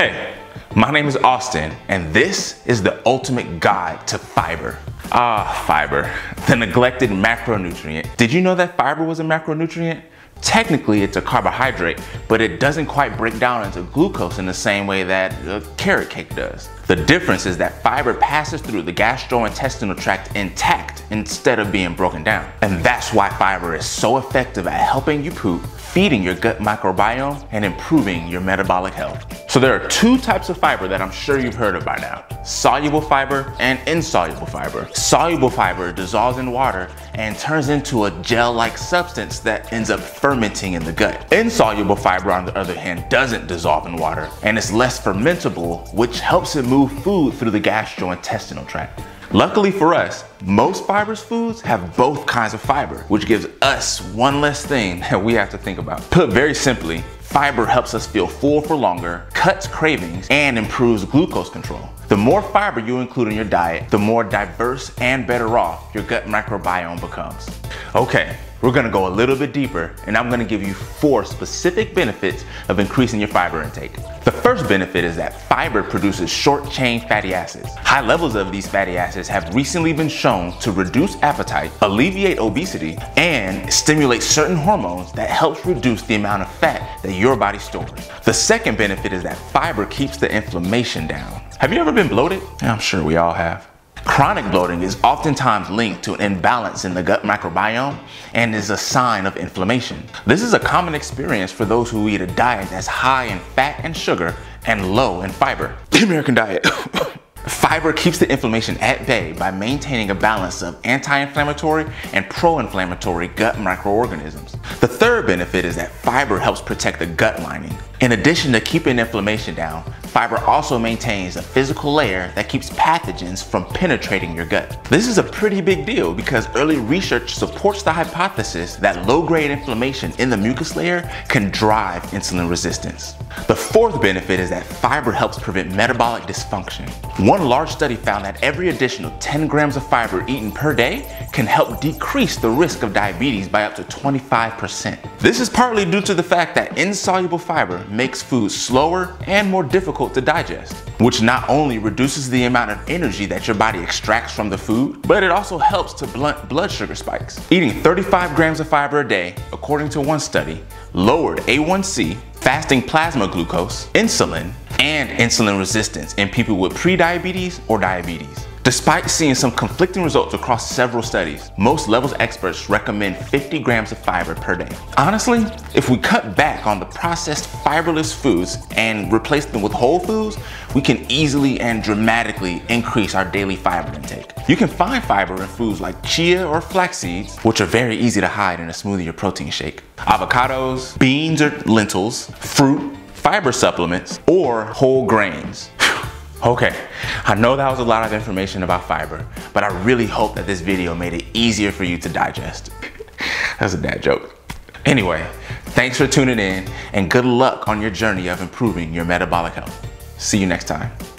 Hey, my name is Austin, and this is the ultimate guide to fiber. Fiber, the neglected macronutrient. Did you know that fiber was a macronutrient? Technically, it's a carbohydrate, but it doesn't quite break down into glucose in the same way that a carrot cake does. The difference is that fiber passes through the gastrointestinal tract intact instead of being broken down. And that's why fiber is so effective at helping you poop, feeding your gut microbiome, and improving your metabolic health. So there are two types of fiber that I'm sure you've heard of by now: soluble fiber and insoluble fiber. Soluble fiber dissolves in water and turns into a gel-like substance that ends up fermenting in the gut. Insoluble fiber, on the other hand, doesn't dissolve in water and is less fermentable, which helps it move food through the gastrointestinal tract. Luckily for us, most fibrous foods have both kinds of fiber, which gives us one less thing that we have to think about. Put very simply, fiber helps us feel full for longer, cuts cravings, and improves glucose control. The more fiber you include in your diet, the more diverse and better off your gut microbiome becomes. Okay, we're gonna go a little bit deeper, and I'm gonna give you 4 specific benefits of increasing your fiber intake. The first benefit is that fiber produces short-chain fatty acids. High levels of these fatty acids have recently been shown to reduce appetite, alleviate obesity, and stimulate certain hormones that helps reduce the amount of fat that your body stores. The second benefit is that fiber keeps the inflammation down. Have you ever been bloated? I'm sure we all have. Chronic bloating is oftentimes linked to an imbalance in the gut microbiome and is a sign of inflammation. This is a common experience for those who eat a diet that's high in fat and sugar and low in fiber. The American diet. Fiber keeps the inflammation at bay by maintaining a balance of anti-inflammatory and pro-inflammatory gut microorganisms. The third benefit is that fiber helps protect the gut lining. In addition to keeping inflammation down, fiber also maintains a physical layer that keeps pathogens from penetrating your gut. This is a pretty big deal because early research supports the hypothesis that low-grade inflammation in the mucus layer can drive insulin resistance. The fourth benefit is that fiber helps prevent metabolic dysfunction. One large study found that every additional 10 grams of fiber eaten per day can help decrease the risk of diabetes by up to 25%. This is partly due to the fact that insoluble fiber makes food slower and more difficult to digest, which not only reduces the amount of energy that your body extracts from the food, but it also helps to blunt blood sugar spikes. Eating 35 grams of fiber a day, according to one study, lowered A1C, fasting plasma glucose, insulin, and insulin resistance in people with prediabetes or diabetes. Despite seeing some conflicting results across several studies, most levels experts recommend 50 grams of fiber per day. Honestly, if we cut back on the processed fiberless foods and replace them with whole foods, we can easily and dramatically increase our daily fiber intake. You can find fiber in foods like chia or flax seeds, which are very easy to hide in a smoothie or protein shake, avocados, beans or lentils, fruit, fiber supplements, or whole grains. Okay, I know that was a lot of information about fiber, but I really hope that this video made it easier for you to digest. That's a dad joke. Anyway, thanks for tuning in and good luck on your journey of improving your metabolic health. See you next time.